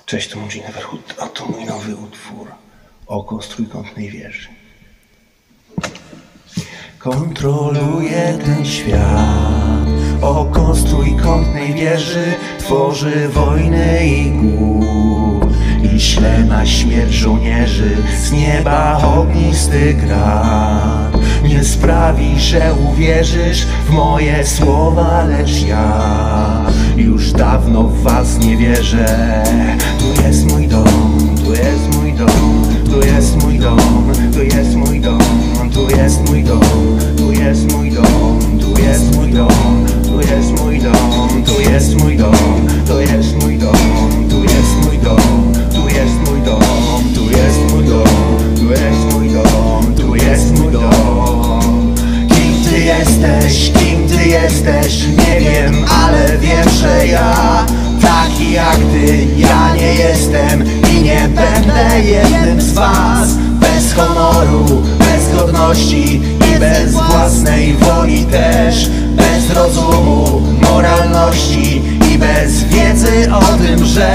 Cześć, to Mugin Everhood, a to mój nowy utwór Oko z trójkątnej wieży. Kontroluje ten świat, oko z trójkątnej wieży tworzy wojnę i głód i śle na śmierć żołnierzy z nieba ognisty grad. Nie sprawi, że uwierzysz w moje słowa, lecz ja już dawno w was nie wierzę. Tu jest mój dom, tu jest mój dom, tu jest mój dom, tu jest mój dom, tu jest mój dom, tu jest mój dom, tu jest mój dom, tu jest mój dom, tu jest mój dom, tu jest mój dom, tu jest mój dom, tu jest mój dom, tu jest mój dom, tu jest mój dom, tu jest mój dom. Kim ty jesteś, kim ty jesteś, nie wiem, ale wiem, że ja taki jak ty, ja nie jestem i nie będę jednym z was. Bez honoru, bez godności i bez własnej woli też, bez rozumu, moralności i bez wiedzy o tym, że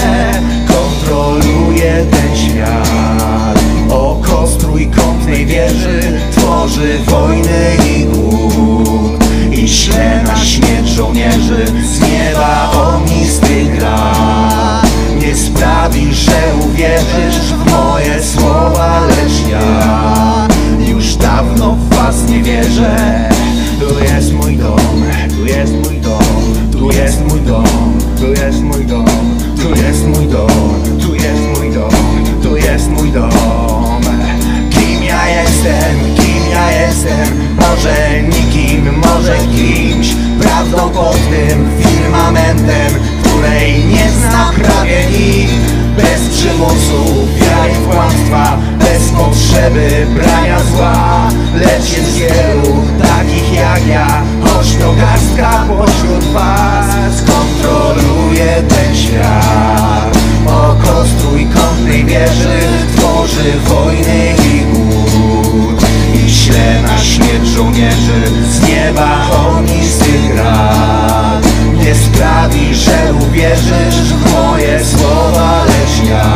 kontroluje ten świat. Oko z trójkątnej wieży tworzy wojny i głód i śle na śmierć żołnierzy z nieba ognisty grad. Nie sprawi, że uwierzysz w moje słowa, lecz ja już dawno w was nie wierzę. Tu jest mój dom, tu jest mój dom, tu jest mój dom, tu jest mój dom, tu jest mój dom, tu jest mój dom, tu jest mój dom. Kim ja jestem, kim ja jestem, może nikim, może kimś, prawdą pod tym firmamentem, której nie zna prawie nikt. Bez przymusu, wiary w kłamstwa, bez potrzeby brania zła, lecz jest wielu takich jak ja, choć to garstka pośród was. Kontroluje ten świat, oko z trójkątnej wieży tworzy wojny i głód i śle na śmierć żołnierzy z nieba ognisty grad. Nie sprawi, że uwierzysz w moje słowa, lecz ja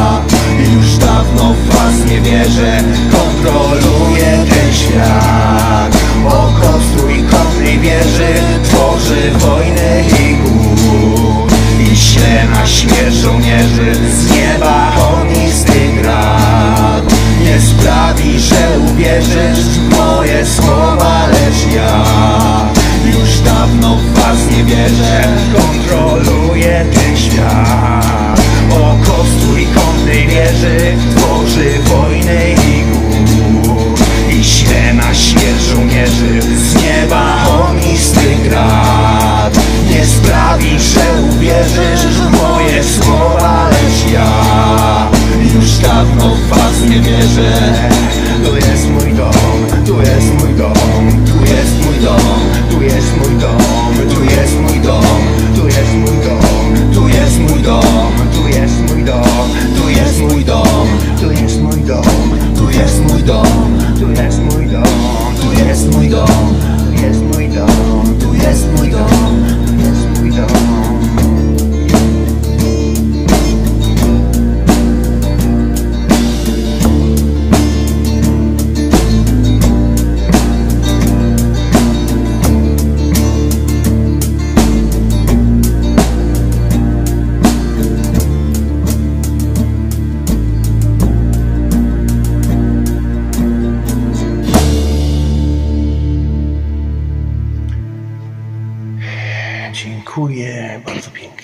już dawno w was nie wierzę. Kontroluje ten świat, oko z trójkątnej wieży tworzy wojny i głód i śle na śmierć żołnierzy z nieba ognisty grad. Nie sprawi, że uwierzysz w moje słowa, lecz ja już dawno w was nie wierzę. Kontroluje ten świat, oko z trójkątnej wieży tworzy wojny i głód i śle na śmierć żołnierzy z nieba ognisty grad. Nie sprawi, że uwierzysz w moje słowa, lecz ja już dawno w was nie wierzę. Tu jest mój dom, tu jest mój dom, tu jest mój dom, tu jest mój dom, tu jest mój dom, tu jest mój dom, tu jest mój dom, tu jest mój dom, tu jest mój dom, tu jest mój dom, tu jest mój dom, tu jest mój dom, tu jest mój dom, tu jest mój dom, tu jest mój dom, tu jest mój dom. Dziękuję bardzo pięknie.